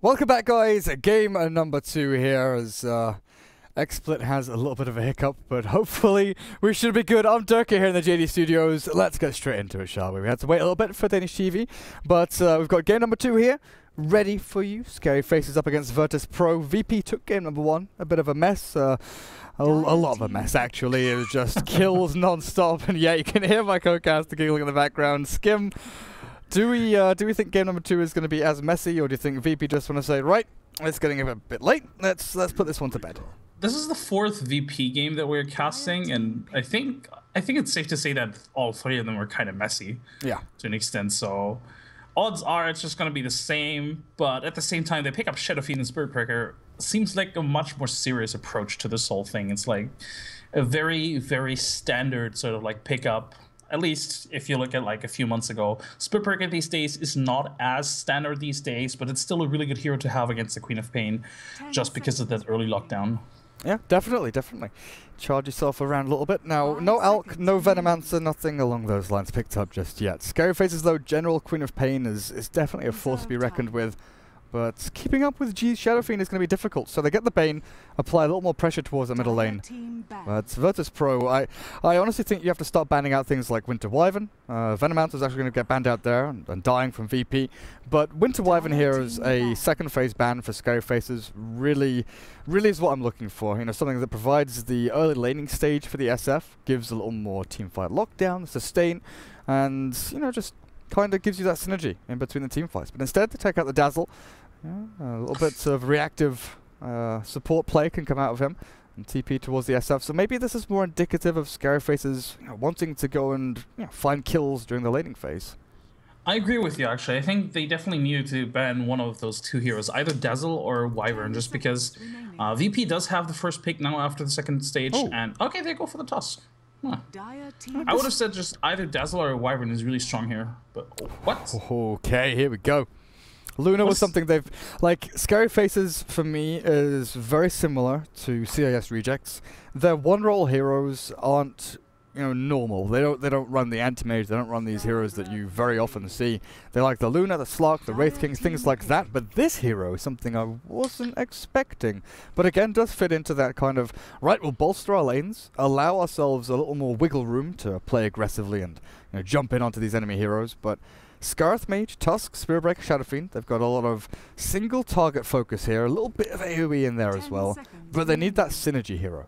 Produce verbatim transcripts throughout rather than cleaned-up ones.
Welcome back, guys. Game uh, number two here as uh, XSplit has a little bit of a hiccup, but hopefully we should be good. I'm Dirk here in the J D Studios. Let's get straight into it, shall we? We had to wait a little bit for Danish T V, but uh, we've got game number two here ready for you. Scary Faces up against virtus.pro. V P took game number one. A bit of a mess. Uh, a, a lot of a mess, actually. It was just kills non-stop, and yeah, you can hear my co-caster giggling in the background. Skim. Do we uh, do we think game number two is going to be as messy, or do you think V P just want to say, right, it's getting a bit late, let's let's put this one to bed? This is the fourth V P game that we're casting, and I think I think it's safe to say that all three of them were kind of messy. Yeah. To an extent, so odds are it's just going to be the same, but at the same time, they pick up Shadow Fiend and Spirit Breaker. Seems like a much more serious approach to this whole thing. It's like a very, very standard sort of like pickup. At least if you look at like a few months ago, Spirit Breaker these days is not as standard these days, but it's still a really good hero to have against the Queen of Pain, just because of that early lockdown. Yeah, definitely, definitely. Charge yourself around a little bit. Now, no Alk, no Venomancer, nothing along those lines picked up just yet. Scary Faces, though, General Queen of Pain is, is definitely a force to be reckoned with. But keeping up with G's Shadow Fiend is going to be difficult. So they get the Bane, apply a little more pressure towards the middle lane. But virtus.pro, I, I honestly think you have to start banning out things like Winter Wyvern. Uh, Venomancer is actually going to get banned out there and, and dying from V P. But Winter Wyvern here is a second phase ban for Scary Faces. Really, really is what I'm looking for. You know, something that provides the early laning stage for the S F, gives a little more teamfight lockdown, sustain, and, you know, just kind of gives you that synergy in between the team fights. But instead, they take out the Dazzle. Yeah, a little bit of reactive uh, support play can come out of him and T P towards the S F. So maybe this is more indicative of Scary Faces, you know, wanting to go and you know, find kills during the laning phase. I agree with you, actually. I think they definitely needed to ban one of those two heroes, either Dazzle or Wyvern, just because uh, V P does have the first pick now after the second stage. Oh. And okay, they go for the Tusk. Huh. I would have said just either Dazzle or Wyvern is really strong here, but oh, what? Okay, here we go. Luna was something they've, like, Scary Faces for me is very similar to C I S Rejects. Their one-roll heroes aren't, you know, normal. They don't they don't run the anti-mage, they don't run these heroes that you very often see. They like the Luna, the Slark, the Wraith Kings, things like that, but this hero is something I wasn't expecting. But again, does fit into that kind of, right, we'll bolster our lanes, allow ourselves a little more wiggle room to play aggressively and, you know, jump in onto these enemy heroes, but Scarth Mage, Tusk, Spirit Breaker, Shadow Fiend, they've got a lot of single target focus here, a little bit of AoE in there as well, but they need that synergy hero.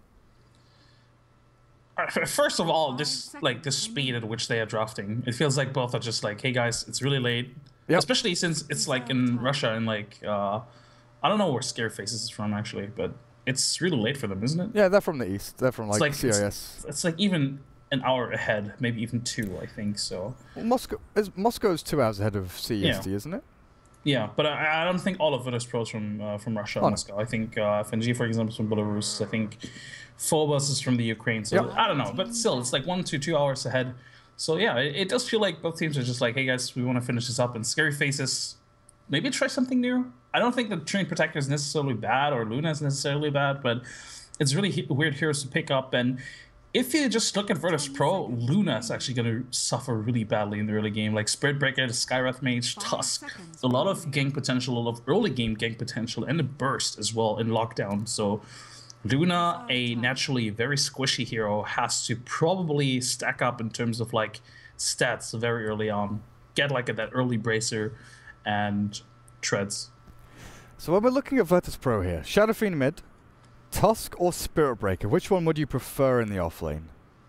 First of all, this like the speed at which they are drafting, it feels like both are just like, hey guys, it's really late. Yep. Especially since it's like in Russia and like, uh, I don't know where Scary Faces is from actually, but it's really late for them, isn't it? Yeah, they're from the east. They're from like, like C I S. It's, it's like even an hour ahead, maybe even two, I think, so. Well, Moscow is Moscow's two hours ahead of C E S T, yeah. Isn't it? Yeah, but I, I don't think all of virtus.pro is from uh, from Russia, oh, Moscow. No. I think uh, F N G, for example, is from Belarus. I think Phobos is from the Ukraine, so yep. I don't know, but still, it's like one to two hours ahead. So yeah, it, it does feel like both teams are just like, hey guys, we want to finish this up, and Scary Faces, maybe try something new. I don't think the Train Protector is necessarily bad, or Luna is necessarily bad, but it's really he weird heroes to pick up, and if you just look at virtus.pro, Luna is actually going to suffer really badly in the early game. Like Spirit Breaker, the Skywrath Mage, Tusk, a lot of gank potential, a lot of early game gank potential, and a burst as well in lockdown. So Luna, a naturally very squishy hero, has to probably stack up in terms of like stats very early on. Get like a, that early bracer and treads. So when we're looking at virtus.pro here, Shadow Fiend mid, Tusk or Spirit Breaker, which one would you prefer in the offlane?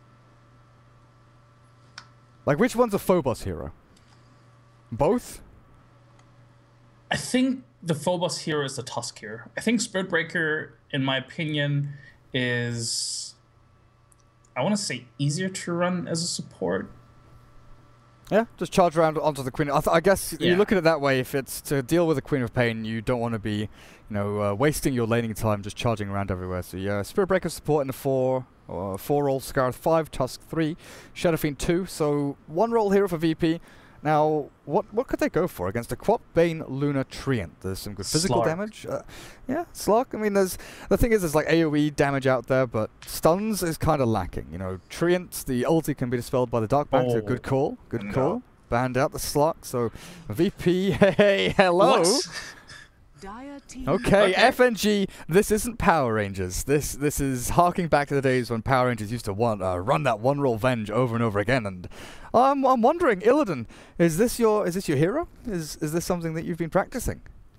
Like, which one's a Phobos hero? Both? I think the Phobos hero is the Tusk here. I think Spirit Breaker, in my opinion, is, I want to say, easier to run as a support. Yeah, just charge around onto the Queen. I, th I guess yeah. You look at it that way. If it's to deal with the Queen of Pain, you don't want to be, you know, uh, wasting your laning time just charging around everywhere. So yeah, Spirit Breaker support in the four, uh, four roll, Scarth five, Tusk three, Shadow Fiend two. So one roll here for V P. Now, what what could they go for against a Quap, Bane, Luna, Treant? There's some good physical Slark. damage. Uh, yeah, Slark. I mean, there's the thing is, there's like AoE damage out there, but stuns is kind of lacking. You know, Treant, the ulti can be dispelled by the Dark Bank. Oh. Good call. Good no. call. Banned out the Slark. So V P, hey, hello. What? Okay, okay, F N G, this isn't Power Rangers. This this is harking back to the days when Power Rangers used to want, uh, run that one-roll Venge over and over again. And um, I'm wondering, Illidan, is this your is this your hero? Is is this something that you've been practicing?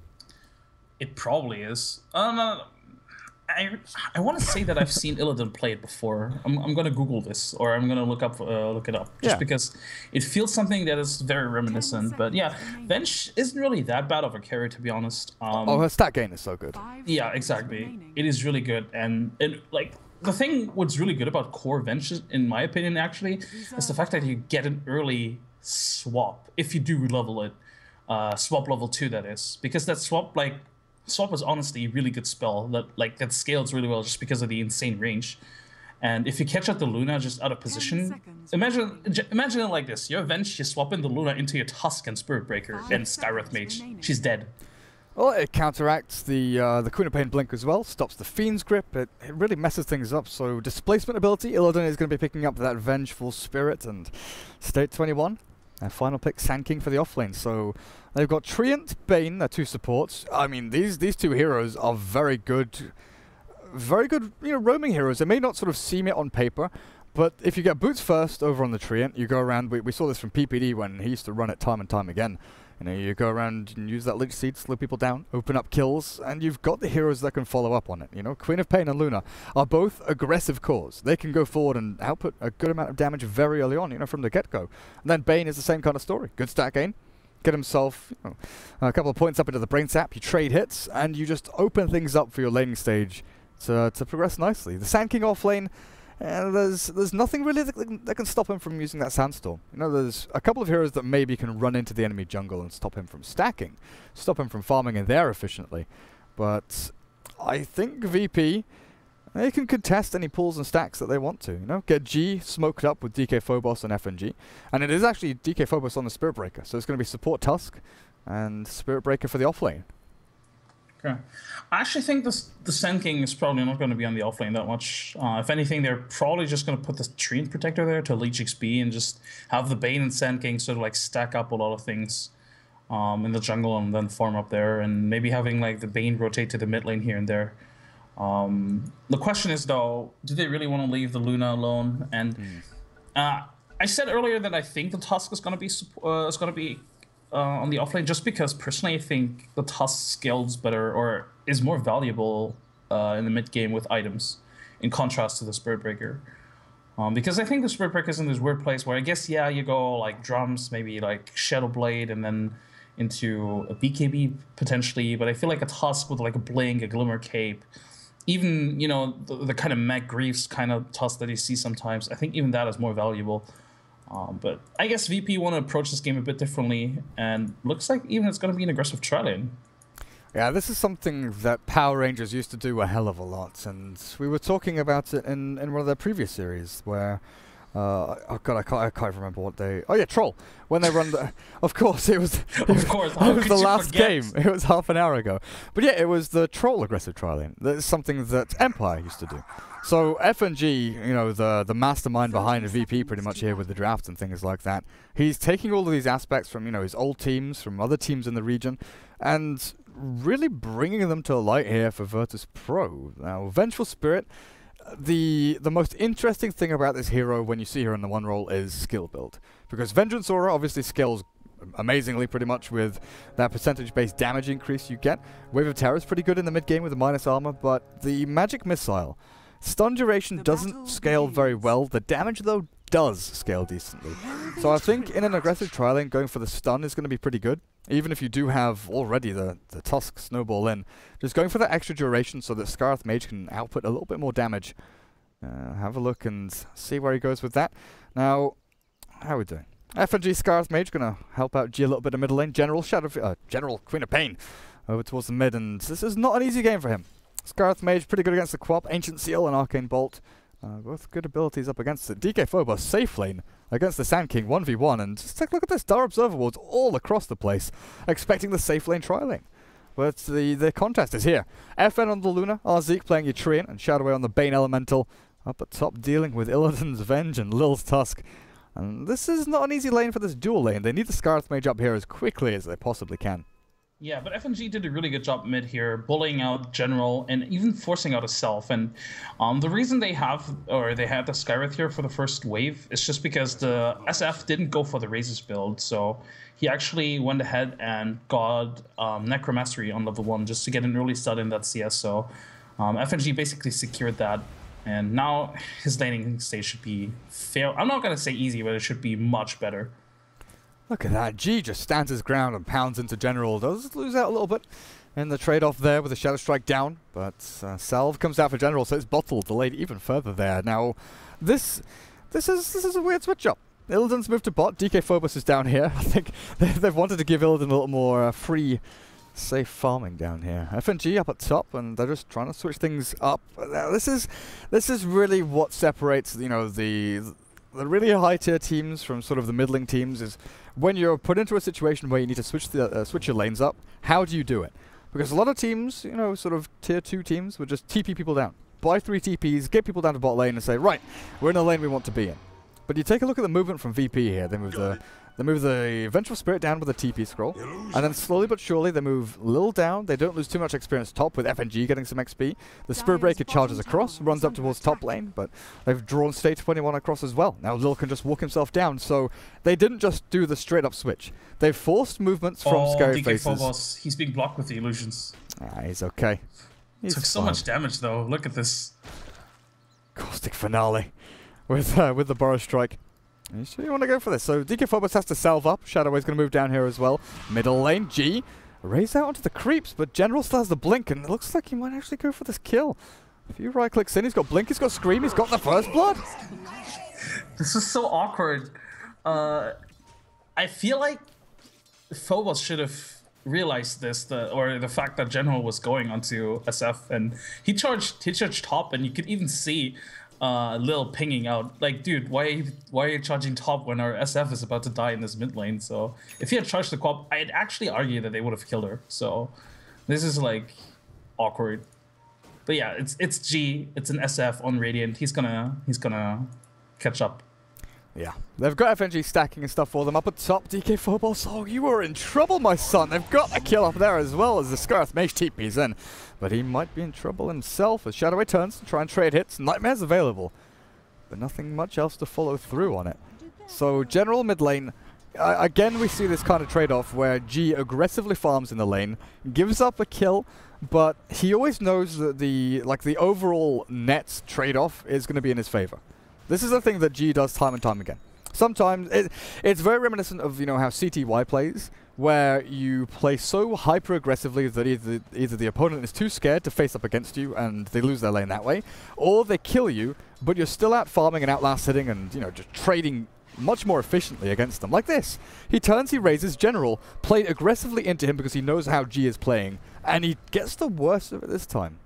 It probably is. Um, uh, I I want to say that I've seen Illidan play it before. I'm I'm gonna Google this, or I'm gonna look up uh, look it up, just yeah. because it feels something that is very reminiscent. But yeah, Venge isn't really that bad of a carry, to be honest. Um, oh, her stat gain is so good. Yeah, exactly. It is really good, and it like the thing what's really good about core Venge, in my opinion, actually, is the fact that you get an early swap if you do level it, uh, swap level two, that is, because that swap like. Swap is honestly a really good spell that like that scales really well just because of the insane range. And if you catch out the Luna just out of position, imagine imagine it like this: you're Venge, you swap in the Luna into your Tusk and Spirit Breaker and Skywrath Mage. She's dead. Well, it counteracts the uh, the Queen of Pain blink as well, stops the Fiend's grip. It, it really messes things up. So displacement ability, Illidan is going to be picking up that Vengeful Spirit and State twenty-one. And final pick, Sand King for the offlane. So they've got Treant, Bane, their two supports. I mean, these these two heroes are very good, very good, you know, roaming heroes. They may not sort of seem it on paper, but if you get boots first over on the Treant, you go around. We, we saw this from P P D when he used to run it time and time again. You know, you go around and use that Lich Seed, slow people down, open up kills, and you've got the heroes that can follow up on it. You know, Queen of Pain and Luna are both aggressive cores. They can go forward and output a good amount of damage very early on, you know, from the get-go. And then Bane is the same kind of story. Good stat gain, get himself you know, a couple of points up into the brain sap, you trade hits, and you just open things up for your laning stage to, to progress nicely. The Sand King offlane, Uh, there's there's nothing really that, that can stop him from using that Sandstorm. You know, there's a couple of heroes that maybe can run into the enemy jungle and stop him from stacking, stop him from farming in there efficiently. But I think V P, they can contest any pulls and stacks that they want to. You know, get G smoked up with D K Phobos and F N G, and it is actually D K Phobos on the Spirit Breaker, so it's going to be support Tusk and Spirit Breaker for the offlane. Okay. I actually think this, the Sand King is probably not going to be on the offlane that much. Uh, if anything, they're probably just going to put the Treant Protector there to leech X P and just have the Bane and Sand King sort of like stack up a lot of things um, in the jungle and then farm up there, and maybe having like the Bane rotate to the mid lane here and there. Um, the question is though, do they really want to leave the Luna alone? And mm. uh, I said earlier that I think the Tusk is going to be uh, is going to be Uh, on the offlane, just because personally I think the Tusk scales better or is more valuable uh, in the mid game with items, in contrast to the Spirit Breaker. Um, because I think the Spirit Breaker is in this weird place where I guess yeah you go like drums, maybe like Shadow Blade, and then into a B K B potentially. But I feel like a Tusk with like a Blink, a Glimmer Cape, even you know the, the kind of Mac Greaves kind of Tusk that you see sometimes. I think even that is more valuable. Um, but I guess V P want to approach this game a bit differently, and looks like even it's going to be an aggressive tri-lane. Yeah, this is something that Power Rangers used to do a hell of a lot, and we were talking about it in, in one of their previous series where, uh, oh god, I can't, I can't remember what they, oh yeah, Troll, when they run the, of course, it was, it of course, it was the last game, it was half an hour ago, but yeah, it was the Troll aggressive tri-lane. That's something that Empire used to do. So F N G, you know, the the mastermind behind V P pretty much here with the draft and things like that, he's taking all of these aspects from, you know, his old teams, from other teams in the region, and really bringing them to light here for virtus pro. Now, Vengeful Spirit, the the most interesting thing about this hero when you see her in the one roll is skill build. Because Vengeance Aura obviously scales amazingly pretty much with that percentage-based damage increase you get. Wave of Terror is pretty good in the mid-game with the minus armor, but the Magic Missile, stun duration doesn't scale very well. The damage, though, does scale decently. So I think in an aggressive tri-lane, going for the stun is going to be pretty good. Even if you do have already the, the Tusk snowball in, just going for that extra duration so that Skywrath Mage can output a little bit more damage. Uh, have a look and see where he goes with that. Now, how are we doing? F N G Skywrath Mage going to help out G a little bit of middle lane. General Shadow, uh, General Queen of Pain over towards the mid, and this is not an easy game for him. Skywrath Mage pretty good against the Quap, Ancient Seal and Arcane Bolt. Uh, both good abilities up against it. D K Phobos safe lane against the Sand King one v one, and just take a look at this. Star Observer wards all across the place, expecting the safe lane tri-lane. But the, the contest is here. F N on the Luna, Arzeek playing your Treant, and Shadowway on the Bane Elemental. Up at top dealing with Illidan's Venge and Lil's Tusk. And this is not an easy lane for this dual lane. They need the Skywrath Mage up here as quickly as they possibly can. Yeah, but F N G did a really good job mid here, bullying out General and even forcing out a Self. And um, the reason they have, or they had the Skywrath here for the first wave is just because the S F didn't go for the Razors build. So he actually went ahead and got um, Necromastery on level one just to get an early start in that C S. So um, F N G basically secured that. And now his laning stage should be fair. I'm not going to say easy, but it should be much better. Look at that. G just stands his ground and pounds into General. Does lose out a little bit in the trade-off there with the Shadow Strike down. But uh, Salve comes out for General, so it's bottled, delayed even further there. Now, this this is this is a weird switch-up. Illidan's moved to bot. D K Phobos is down here. I think they've wanted to give Illidan a little more uh, free, safe farming down here. F N G up at top, and they're just trying to switch things up. Now, this is this is really what separates, you know, the the really high-tier teams from sort of the middling teams is when you're put into a situation where you need to switch the uh, switch your lanes up. How do you do it? Because a lot of teams, you know, sort of tier two teams would just T P people down, buy three T Ps, get people down to bot lane, and say, right, we're in a lane we want to be in. But you take a look at the movement from V P here. They move the they move the Vengeful Spirit down with a T P scroll, and then slowly but surely they move Lil down. They don't lose too much experience top with F N G getting some X P. The Spirit Breaker charges across, runs up towards top lane, but they've drawn State twenty-one across as well. Now Lil can just walk himself down, so they didn't just do the straight up switch. They forced movements from oh, Scary D K Faces. Phobos, he's being blocked with the illusions. Ah, he's okay. He's Took so fine. much damage though. Look at this. Caustic Finale with uh, with the Burrow Strike. You sure you want to go for this? So D K Phobos has to salve up. Shadowway's going to move down here as well. Middle lane, G. Raise out onto the creeps, but General still has the blink, and it looks like he might actually go for this kill. A few right clicks in, he's got blink, he's got scream, he's got the first blood. This is so awkward. Uh, I feel like Phobos should have realized this, the, or the fact that General was going onto S F, and he charged, he charged top, and you could even see uh, Lil pinging out. Like, dude, why are you, why are you charging top when our S F is about to die in this mid lane? So if he had charged the co-op, I'd actually argue that they would have killed her. So this is like awkward. But yeah, it's it's G, it's an S F on Radiant. He's gonna he's gonna catch up. Yeah, they've got F N G stacking and stuff for them up at top. D K Phobos, oh, you are in trouble, my son. They've got a kill up there as well as the Scarth Mage T Ps in. But he might be in trouble himself as Shadowway turns to try and trade hits. Nightmare's available, but nothing much else to follow through on it. So General mid lane, uh, again we see this kind of trade-off where G aggressively farms in the lane, gives up a kill, but he always knows that the like the overall net trade-off is going to be in his favor. This is a thing that G does time and time again. Sometimes it, it's very reminiscent of, you know, how C T Y plays, where you play so hyper aggressively that either either the opponent is too scared to face up against you and they lose their lane that way, or they kill you, but you're still out farming and outlast hitting and, you know, just trading much more efficiently against them. Like this. He turns, he raises General, played aggressively into him because he knows how G is playing, and he gets the worst of it this time.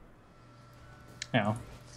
Yeah.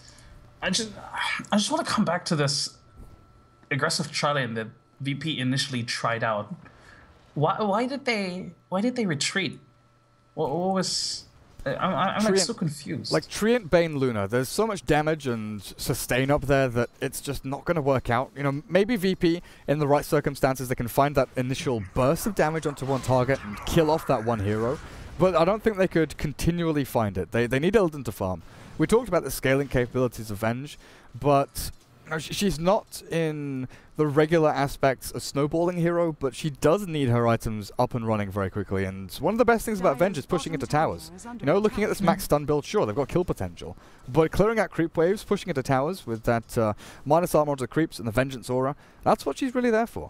I just I just want to come back to this aggressive try lane that V P initially tried out. Why why did they why did they retreat? What, what was I'm, I'm like so confused. Like Treant, Bane, Luna, there's so much damage and sustain up there that it's just not going to work out. You know, maybe V P in the right circumstances they can find that initial burst of damage onto one target and kill off that one hero, but I don't think they could continually find it. They they need Illidan to farm. We talked about the scaling capabilities of Venge, but you know, sh she's not in the regular aspects of snowballing hero, but she does need her items up and running very quickly, and one of the best things about Venge is pushing into towers. You know, looking at this max stun build, sure, they've got kill potential, but clearing out creep waves, pushing into towers with that uh, minus armor onto the creeps and the Vengeance aura, that's what she's really there for.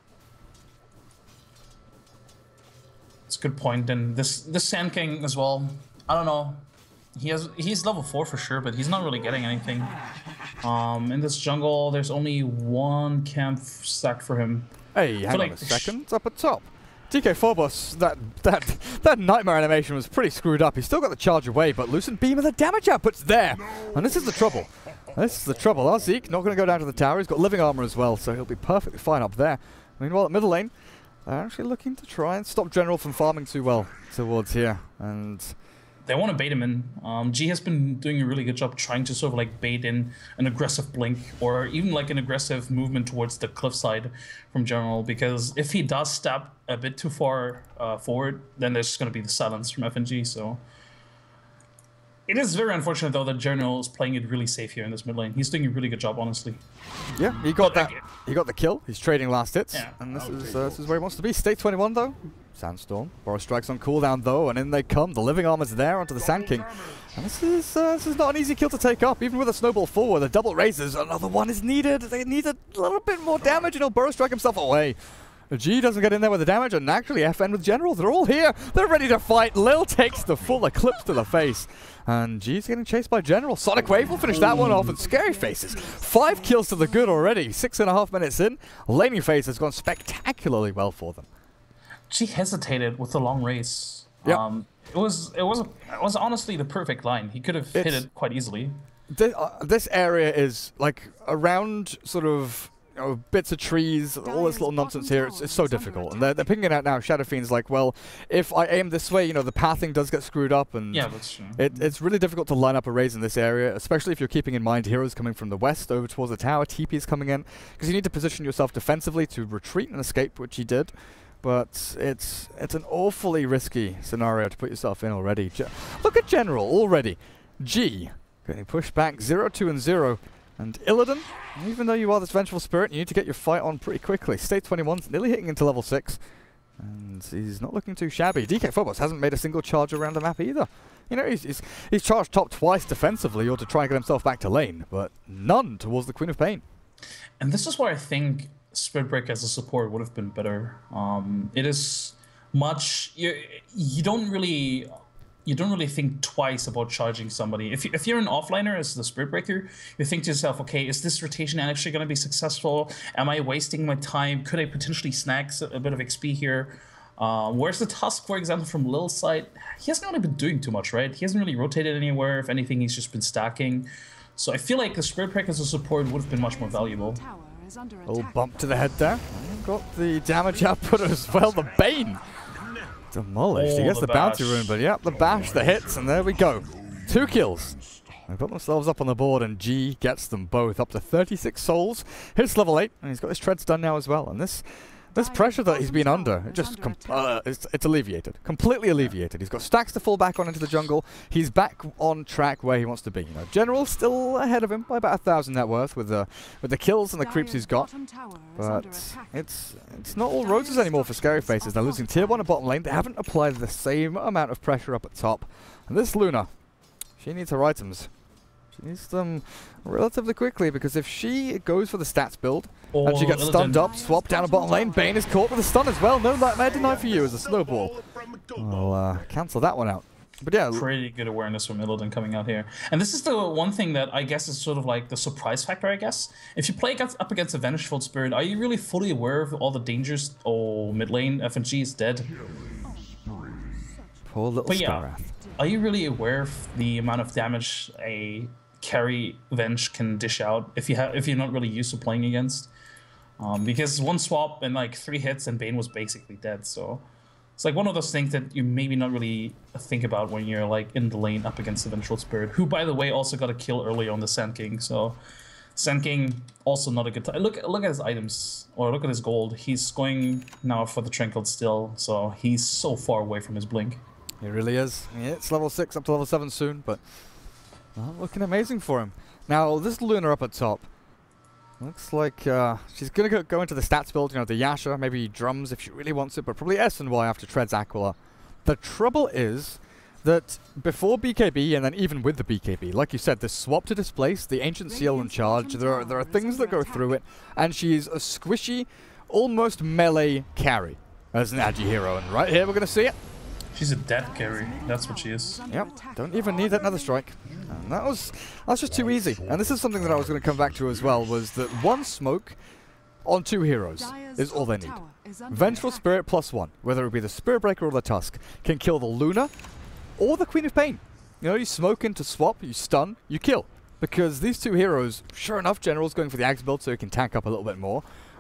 It's a good point, and this, this Sand King as well, I don't know. He has he's level four for sure, but he's not really getting anything. Um, in this jungle, there's only one camp stacked for him. Hey, hang on a second. It's up at top. D K Phobos, that that that nightmare animation was pretty screwed up. He's still got the charge away, but Lucent Beam and the damage output's there. And this is the trouble. This is the trouble. Our Zeke not going to go down to the tower. He's got living armor as well, so he'll be perfectly fine up there. Meanwhile, at middle lane, they're actually looking to try and stop General from farming too well towards here. And they want to bait him in. Um, G has been doing a really good job trying to sort of like bait in an aggressive blink or even like an aggressive movement towards the cliffside from General, because if he does step a bit too far uh, forward, then there's just going to be the silence from F N G. So it is very unfortunate though that General is playing it really safe here in this mid lane. He's doing a really good job, honestly. Yeah, he got that. He got the kill. He's trading last hits, yeah. and this is uh, this is where he wants to be. State twenty-one though. Sandstorm. Boros strikes on cooldown though, and in they come. The living armor's there onto the Sand King. And this is uh, this is not an easy kill to take up, even with a snowball forward. The double raises, another one is needed. They need a little bit more damage, and he'll Boros strike himself away. G doesn't get in there with the damage, and naturally F N with General. They're all here. They're ready to fight. Lil takes the full eclipse to the face. And G's getting chased by General. Sonic Wave will finish that one off, and Scary Faces. Five kills to the good already. Six and a half minutes in. Laning phase has gone spectacularly well for them. She hesitated with the long race. Yep. Um, it was it was a, it was honestly the perfect line. He could have It's, hit it quite easily. This, uh, this area is like around sort of you know, bits of trees, all this little nonsense here. It's, it's so difficult, and they're, they're picking it out now. Shadow Fiend's like, well, if I aim this way, you know, the pathing does get screwed up, and yeah, that's true. It, it's really difficult to line up a raise in this area, especially if you're keeping in mind heroes coming from the west over towards the tower, T P's coming in, because you need to position yourself defensively to retreat and escape, which he did. But it's it's an awfully risky scenario to put yourself in already. Ge Look at General already. G getting pushed back zero, two, and zero. And Illidan, even though you are this Vengeful Spirit, you need to get your fight on pretty quickly. State twenty-one's nearly hitting into level six. And he's not looking too shabby. D K Phobos hasn't made a single charge around the map either. You know, he's, he's, he's charged top twice defensively or to try and get himself back to lane, but none towards the Queen of Pain. And this is where I think Spirit Break as a support would have been better. Um, it is much you you don't really you don't really think twice about charging somebody. If you, if you're an offliner as the Spirit Breaker, you think to yourself, okay, is this rotation actually going to be successful? Am I wasting my time? Could I potentially snag a bit of X P here? Uh, where's the Tusk, for example, from Lil's side? He hasn't really been doing too much, right? He hasn't really rotated anywhere. If anything, he's just been stacking. So I feel like the Spirit Break as a support would have been much more valuable. Oh, bump to the head there. Got the damage output as well. The Bane demolished. Oh, he gets the the, bounty bash. rune, but yeah, the bash, the hits, and there we go. Two kills. They've got themselves up on the board, and G gets them both up to thirty-six souls. Hits level eight, and he's got his treads done now as well. And this this pressure that he's been under, it just com uh, it's, it's alleviated, completely alleviated. He's got stacks to fall back on into the jungle. He's back on track where he wants to be. You know, General's still ahead of him by about a thousand net worth with the with the kills and the creeps he's got. But it's it's not all roses anymore for Scary Faces. They're losing tier one at bottom lane. They haven't applied the same amount of pressure up at top. And this Luna, she needs her items. She needs them relatively quickly, because if she goes for the stats build oh, and she gets stunned Illidan. up, swap down a bottom lane, Bane is caught with a stun as well. No nightmare denied for you as a snowball. I'll uh, cancel that one out. But yeah, pretty good awareness from Illidan coming out here. And this is the one thing that I guess is sort of like the surprise factor, I guess. If you play against, up against a Vengeful Spirit, are you really fully aware of all the dangers? Oh, mid lane, F N G is dead. Poor little but yeah, Scarrath. Are you really aware of the amount of damage a carry Venge can dish out if you have if you're not really used to playing against? Um, because one swap and like three hits and Bane was basically dead. So it's like one of those things that you maybe not really think about when you're like in the lane up against the Vengeful Spirit, who by the way also got a kill early on the Sand King. So Sand King also not a good time. Look look at his items, or look at his gold. He's going now for the Tranquil still, so he's so far away from his blink. He really is. Yeah, it's level six, up to level seven soon, but well, looking amazing for him. Now, this Luna up at top, looks like uh, she's going to go into the stats build, you know, the Yasha, maybe drums if she really wants it, but probably S and Y after Treads Aquila. The trouble is that before B K B, and then even with the B K B, like you said, the swap to displace, the Ancient Seal and Charge, there are, there are things that go through it, and she's a squishy, almost melee carry as an Agi hero, and right here we're going to see it. She's a dead carry. That's what she is. Yep. Don't even need that another strike. And that was that's just too easy. And this is something that I was going to come back to as well, was that one smoke on two heroes is all they need. Vengeful Spirit plus one, whether it be the Spirit Breaker or the Tusk, can kill the Luna or the Queen of Pain. You know, you smoke into swap, you stun, you kill. Because these two heroes, sure enough, General's going for the Axe build so he can tank up a little bit more.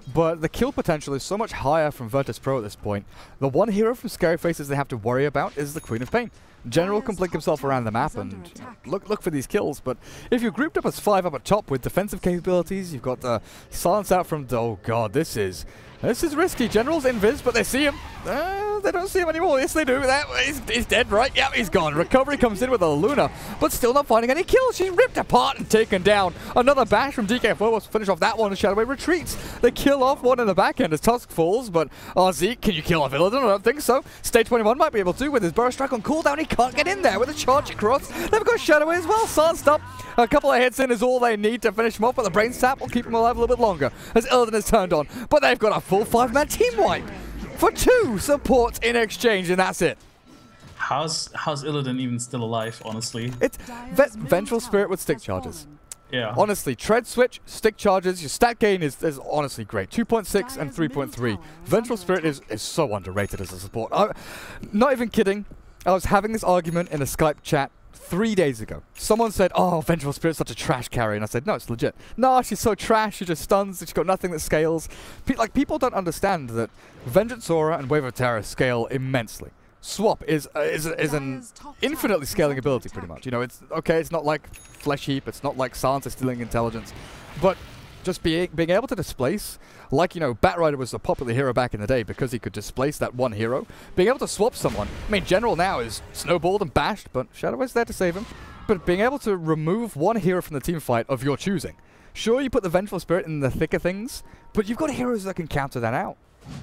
but the kill potential is so much higher from virtus.pro at this point. The one hero from Scary Faces they have to worry about is the Queen of Pain. General can blink himself around the map and you know, look look for these kills, but if you're grouped up as five up at top with defensive capabilities, you've got uh, silence out from... Oh god, this is... This is risky. General's invis, but they see him. Uh, they don't see him anymore. Yes, they do. That, he's, he's dead, right? Yeah, he's gone. Recovery comes in with a Luna, but still not finding any kills. She's ripped apart and taken down. Another bash from D K four will finish off that one, and Shadowway retreats. They kill off one in the back end as Tusk falls, but oh, Zeke, can you kill off Illidan? I don't think so. State twenty-one might be able to with his burst strike on cooldown. He can't get in there with a charge across. They've got Shadowway as well. Silenced up. A couple of hits in is all they need to finish him off, but the brain sap will keep him alive a little bit longer as Illidan is turned on. But they've got a full five-man team wipe for two supports in exchange, and that's it. How's how's Illidan even still alive, honestly? It's Ve Vengeful Spirit with stick charges. Yeah. Honestly, tread switch, stick charges, your stat gain is, is honestly great. two point six and three point three. Vengeful Spirit is, is so underrated as a support. I, not even kidding. I was having this argument in a Skype chat three days ago. Someone said, oh, Vengeful Spirit's such a trash carry. And I said, no, it's legit. No, she's so trash. She just stuns. She's got nothing that scales. Pe like, people don't understand that Vengeance Aura and Wave of Terror scale immensely. Swap is uh, is, is an infinitely scaling ability, pretty much. You know, it's okay, it's not like Flesh Heap, it's not like Sansa stealing intelligence, but just being being able to displace, like, you know, Batrider was a popular hero back in the day because he could displace that one hero. Being able to swap someone, I mean, General now is snowballed and bashed, but Shadowway's there to save him. But being able to remove one hero from the team fight of your choosing. Sure, you put the Vengeful Spirit in the thick of things, but you've got heroes that can counter that out.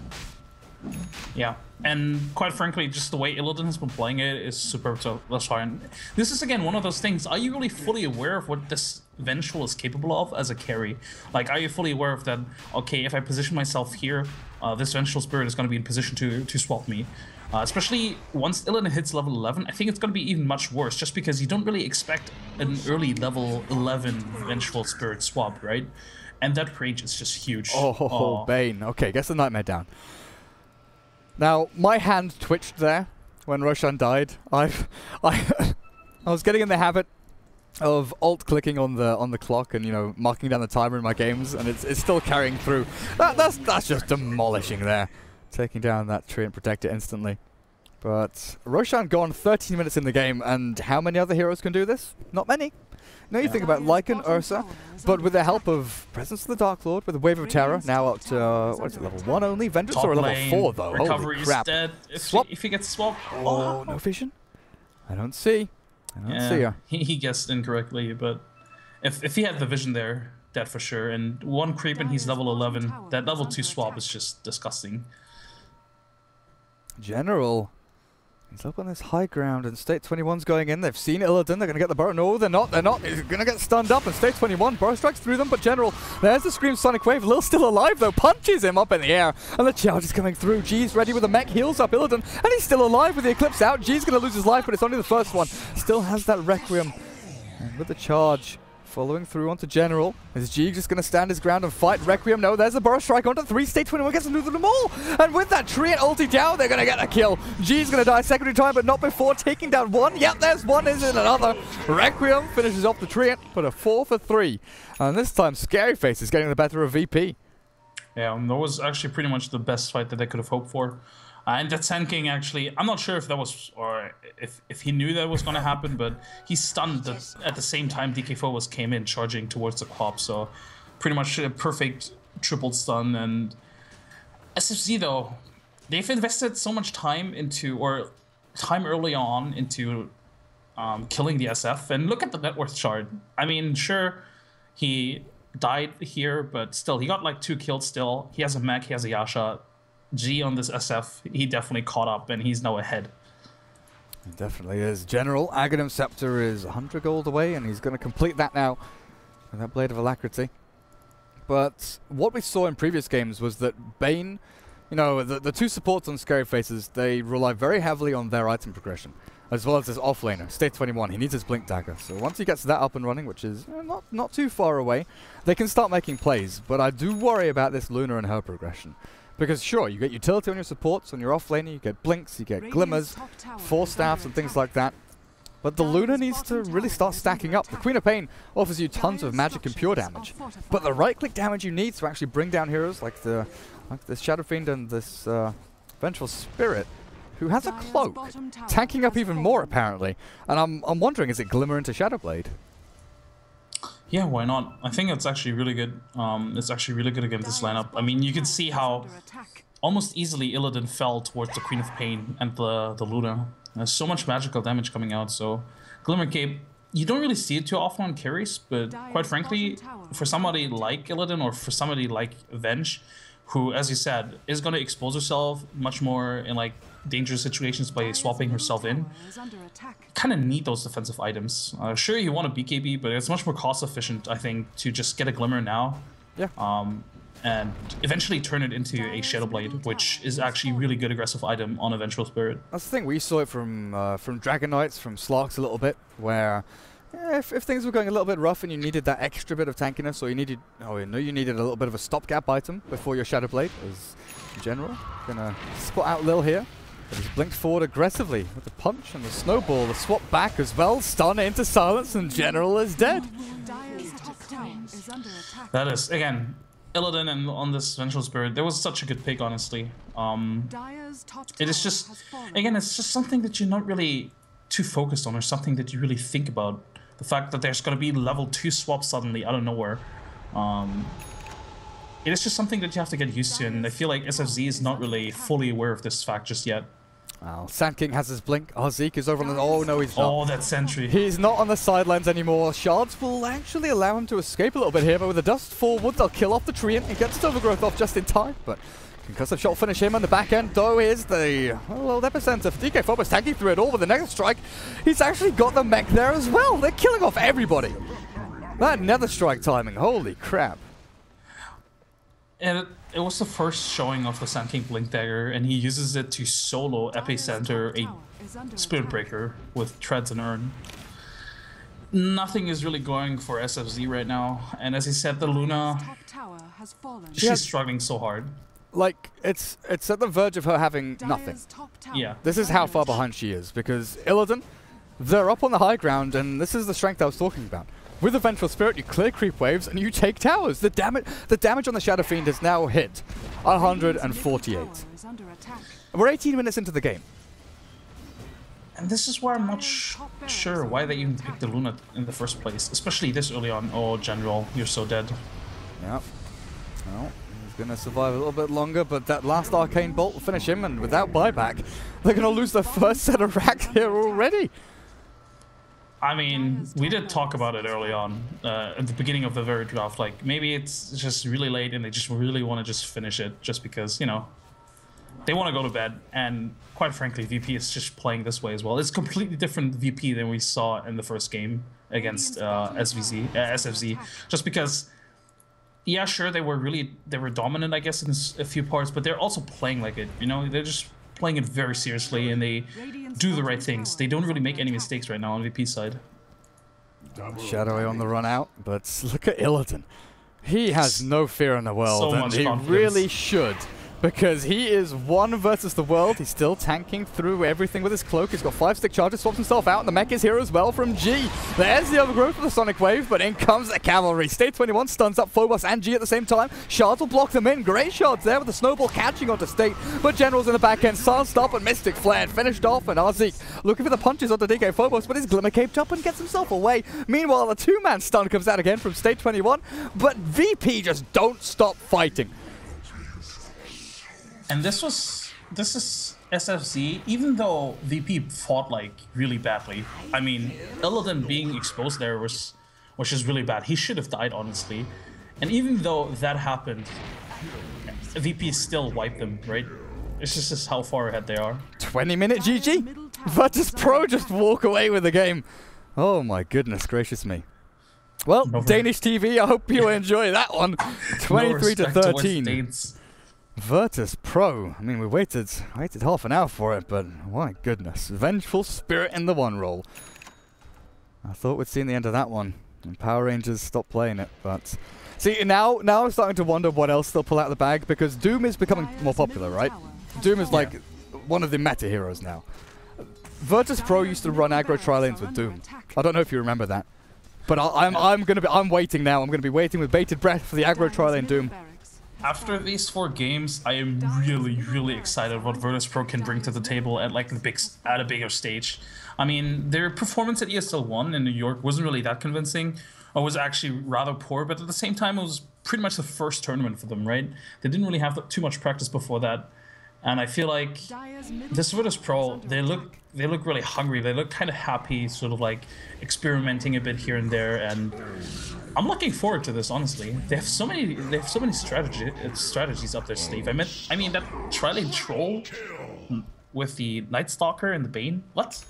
Yeah, and quite frankly, just the way Illidan has been playing it is superb so thus far. And this is again one of those things. Are you really fully aware of what this Vengeful is capable of as a carry? Like, are you fully aware of that? Okay, if I position myself here, uh, this Vengeful Spirit is going to be in position to to swap me. Uh, especially once Illidan hits level eleven, I think it's going to be even much worse, just because you don't really expect an early level eleven Vengeful Spirit swap, right? And that range is just huge. Oh, oh, oh. Bane. Okay, gets the Nightmare down. Now, my hand twitched there when Roshan died. I've, I, I was getting in the habit of alt-clicking on the on the clock and, you know, marking down the timer in my games, and it's it's still carrying through. That, that's that's just demolishing there, taking down that tree and protect it instantly. But Roshan gone thirteen minutes in the game, and how many other heroes can do this? Not many. Now you yeah. think about Lycan, Ursa, but with the help of Presence of the Dark Lord, with a Wave of Terror, now up to, uh, what is it, level one only? Vengeance or level four, though? Holy crap. Dead if, Swap. He, if he gets swapped. Oh, oh, no vision? I don't see. I don't yeah, see her. He, he guessed incorrectly, but if, if he had the vision there, dead for sure. And one creep and he's level eleven. That level two swap is just disgusting. General. He's up on this high ground, and State twenty-one's going in. They've seen Illidan. They're going to get the burst. No, they're not. They're not. He's going to get stunned up, and State twenty-one burst strikes through them. But General, there's the Scream Sonic Wave. Lil still alive, though. Punches him up in the air, and the charge is coming through. G's ready with the mech. Heals up Illidan, and he's still alive with the Eclipse out. G's going to lose his life, but it's only the first one. Still has that Requiem. And with the charge following through onto General, is G just going to stand his ground and fight Requiem? No, there's a burst strike onto three. State twenty-one gets to lose them all. And with that tree and ulti down, they're going to get a kill. G's going to die secondary time, but not before taking down one. Yep, there's one, is it another? Requiem finishes off the tree, put a four for three. And this time, Scary Face is getting the better of V P. Yeah, um, that was actually pretty much the best fight that they could have hoped for. Uh, and that Sand King, actually, I'm not sure if that was, or if, if he knew that was going to happen, but he stunned that at the same time D K four was came in charging towards the Cop, so pretty much a perfect triple stun. And S F Z, though, they've invested so much time into, or time early on into um, killing the S F, and look at the net worth chart. I mean, sure, he died here, but still, he got like two kills still. He has a mech, he has a Yasha. G on this S F, he definitely caught up, and he's now ahead. He definitely is. General, Aghanim Scepter is one hundred gold away, and he's going to complete that now with that Blade of Alacrity. But what we saw in previous games was that Bane, you know, the, the two supports on Scary Faces, they rely very heavily on their item progression, as well as his offlaner, State twenty-one. He needs his Blink Dagger. So once he gets that up and running, which is uh, not, not too far away, they can start making plays. But I do worry about this Luna and her progression. Because sure, you get utility on your supports, on your offlaner, you get blinks, you get glimmers, force staffs and things like that. But the Luna needs to really start stacking up. The Queen of Pain offers you tons of magic and pure damage, but the right-click damage you need to actually bring down heroes like the like this Shadow Fiend and this uh, Vengeful Spirit, who has a cloak, tanking up even more apparently. And I'm I'm wondering, is it Glimmer into Shadowblade? Yeah, why not? I think it's actually really good. Um, it's actually really good against this lineup. I mean, you can see how almost easily Illidan fell towards the Queen of Pain and the the Luna. There's so much magical damage coming out, so Glimmer Cape, you don't really see it too often on carries, but quite frankly, for somebody like Illidan or for somebody like Venge, who, as you said, is going to expose herself much more in like dangerous situations by swapping herself in, kind of need those defensive items. Uh, sure, you want a B K B, but it's much more cost efficient, I think, to just get a Glimmer now. Yeah. Um, and eventually turn it into a Shadowblade, which is actually a really good aggressive item on a Vengeful Spirit. That's the thing, we saw it from uh, from Dragon Knights, from Slarks a little bit, where eh, if, if things were going a little bit rough and you needed that extra bit of tankiness, or you needed, oh, you know, you needed a little bit of a stopgap item before your Shadowblade, as in general. Gonna spot out Lil here, but he's blinked forward aggressively with the punch and the snowball, the swap back as well, stun into silence, and General is dead. That is, again, Illidan and on this Vengeful Spirit, there was such a good pick, honestly. Um, it is just, again, it's just something that you're not really too focused on, or something that you really think about. The fact that there's going to be level two swaps suddenly out of nowhere. Um, it is just something that you have to get used to, and I feel like S F Z is not really fully aware of this fact just yet. Well, Sand King has his blink. Oh, Zeke is over on the... Oh, no, he's not. Oh, that sentry. He's not on the sidelines anymore. Shards will actually allow him to escape a little bit here, but with the dust forward, they'll kill off the tree, and he gets his overgrowth off just in time. But concussive shot will finish him on the back end, though is the well, epicenter. D K Phobos tanking through it all with the Nether Strike. He's actually got the mech there as well. They're killing off everybody. That Nether Strike timing, holy crap. And it, it was the first showing of the Sand King Blink Dagger, and he uses it to solo Epicenter a Spirit Breaker with Treads and Urn. Nothing is really going for S F Z right now, and as he said, the Luna, she's yeah. struggling so hard. Like, it's it's at the verge of her having nothing. Yeah. This is how far behind she is, because Illidan, they're up on the high ground, and this is the strength I was talking about. With the Vengeful Spirit, you clear creep waves and you take towers. The damage, the damage on the Shadow Fiend has now hit one hundred forty-eight. We're eighteen minutes into the game. And this is where I'm not sh sure why they even picked the Luna in the first place, especially this early on. Oh, General, you're so dead. Yeah. Well, he's going to survive a little bit longer, but that last Arcane Bolt will finish him, and without buyback, they're going to lose their first set of racks here already. I mean, we did talk about it early on, uh, at the beginning of the very draft. Like, maybe it's just really late and they just really want to just finish it just because, you know, they want to go to bed. And quite frankly, V P is just playing this way as well. It's completely different V P than we saw in the first game against uh, S V Z, uh, S F Z. Just because, yeah, sure, they were really, they were dominant, I guess, in a few parts, but they're also playing like it, you know? They're just playing it very seriously, and they do the right things. They don't really make any mistakes right now on V P side. Shadowy on the run out, but look at Illidan. He has no fear in the world, so and much he confidence. really should. Because he is one versus the world. He's still tanking through everything with his cloak. He's got five stick charges, swaps himself out, and the mech is here as well from G. There's the overgrowth of the Sonic Wave, but in comes the cavalry. State twenty-one stuns up Phobos and G at the same time. Shards will block them in. Great shots there with the snowball catching onto State, but General's in the back end. Silenced up and Mystic flared. Finished off, and Arzik looking for the punches onto D K Phobos, but his Glimmer caped up and gets himself away. Meanwhile, the two-man stun comes out again from State twenty-one, but V P just don't stop fighting. And this was, this is S F Z, even though V P fought like really badly. I mean, Illidan being exposed there was, was just really bad. He should have died, honestly. And even though that happened, V P still wiped them, right? It's just, just how far ahead they are. twenty minute G G? virtus.pro just walk away with the game. Oh my goodness gracious me. Well, no Danish T V, I hope you enjoy that one. twenty-three to thirteen. virtus.pro. I mean, we waited waited half an hour for it, but my goodness. Vengeful Spirit in the one roll. I thought we'd seen the end of that one, and Power Rangers stopped playing it, but... See, now, now I'm starting to wonder what else they'll pull out of the bag, because Doom is becoming more popular, right? Doom is like yeah. one of the meta heroes now. virtus.pro used to run aggro tri-lanes with Doom. I don't know if you remember that. But I, I'm I'm gonna be I'm waiting now. I'm gonna be waiting with bated breath for the aggro tri-lane Doom. After these four games, I am really, really excited what virtus.pro can bring to the table at like the big at a bigger stage. I mean, their performance at E S L one in New York wasn't really that convincing, or was actually rather poor. But at the same time, it was pretty much the first tournament for them, right? They didn't really have too much practice before that, and I feel like this virtus.pro, they look they look really hungry. They look kind of happy, sort of like experimenting a bit here and there, and I'm looking forward to this, honestly. They have so many they have so many strategy strategies up their sleeve. I mean I mean that tri-lane troll with the Night Stalker and the Bane. What?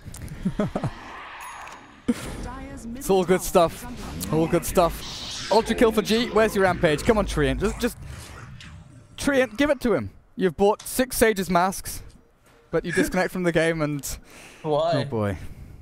It's all good stuff. All good stuff. Ultra kill for G. Where's your rampage? Come on, Treant. Just just Treant, give it to him. You've bought six Sage's masks, but you disconnect from the game and why? Oh boy.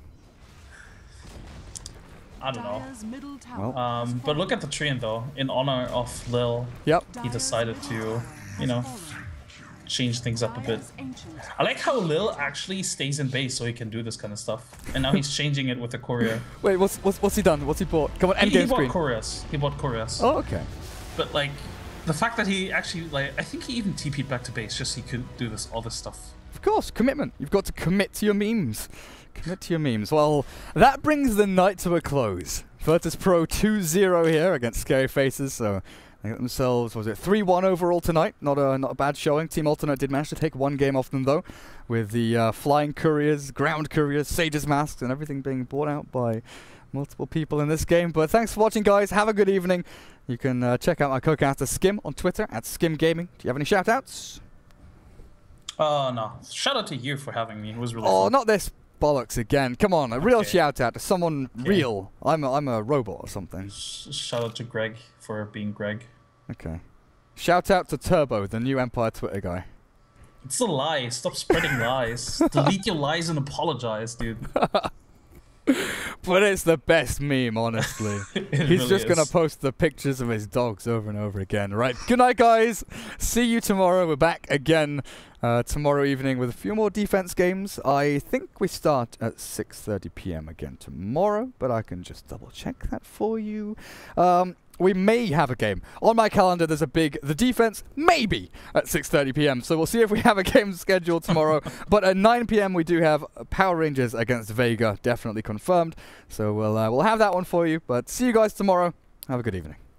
I don't know. Well. Um, but look at the Treant though. In honor of Lil, yep. he decided to, you know, change things up a bit. I like how Lil actually stays in base so he can do this kind of stuff. And now he's changing it with the courier. Wait, what's what's what's he done? What's he bought? Come on, he, endgame he bought screen. couriers. He bought couriers. Oh, okay. But like, the fact that he actually like, I think he even T P'd back to base just so he could do this all this stuff. Of course, commitment. You've got to commit to your memes. Commit to your memes. Well, that brings the night to a close. virtus.pro two zero here against Scary Faces. So they got themselves, was it three one overall tonight? Not a not a bad showing. Team Alternate did manage to take one game off them though, with the uh, flying couriers, ground couriers, Sage's masks, and everything being bought out by multiple people in this game. But thanks for watching, guys. Have a good evening. You can uh, check out my co-caster Skim on Twitter at Skim Gaming. Do you have any shout-outs? Oh, uh, no. Shout out to you for having me. It was really Oh, fun. not this bollocks again. Come on, a real Okay. shout-out to someone Okay. real. I'm a, I'm a robot or something. Sh shout out to Greg for being Greg. Okay. Shout-out to Turbo, the new Empire Twitter guy. It's a lie. Stop spreading lies. Delete your lies and apologize, dude. But it's the best meme, honestly. It He's really just going to is. post the pictures of his dogs over and over again. Right, good night, guys. See you tomorrow. We're back again uh, tomorrow evening with a few more defense games. I think we start at six thirty p m again tomorrow, but I can just double-check that for you. Um... We may have a game. On my calendar, there's a big, the defense, maybe, at six thirty p m So we'll see if we have a game scheduled tomorrow. But at nine p m we do have Power Rangers against Vega, definitely confirmed. So we'll, uh, we'll have that one for you. But see you guys tomorrow. Have a good evening.